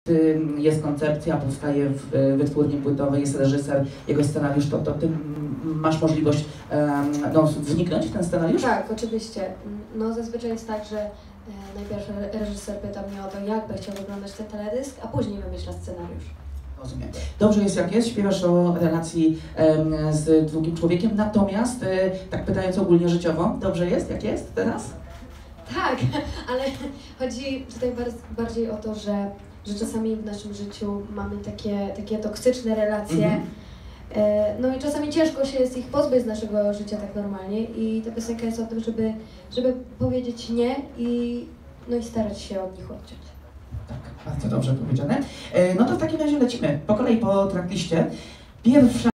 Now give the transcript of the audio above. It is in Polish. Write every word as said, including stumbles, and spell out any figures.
Jest koncepcja, powstaje w wytwórni płytowej, jest reżyser, jego scenariusz, to, to ty masz możliwość no, wniknąć w ten scenariusz? Tak, oczywiście. No zazwyczaj jest tak, że e, najpierw reżyser pyta mnie o to, jak by chciał wyglądać ten teledysk, a później wymyśla scenariusz. Rozumiem. Dobrze jest jak jest, śpiewasz o relacji e, z drugim człowiekiem, natomiast, e, tak pytając ogólnie życiowo, dobrze jest jak jest teraz? Tak, ale chodzi tutaj bardziej o to, że że czasami w naszym życiu mamy takie, takie toksyczne relacje, mm-hmm. e, no i czasami ciężko się jest ich pozbyć z naszego życia tak normalnie i ta piosenka jest o tym, żeby, żeby powiedzieć nie i, no i starać się od nich odciąć. Tak, bardzo dobrze powiedziane. E, no to w takim razie lecimy po kolei po trackliście. Pierwsza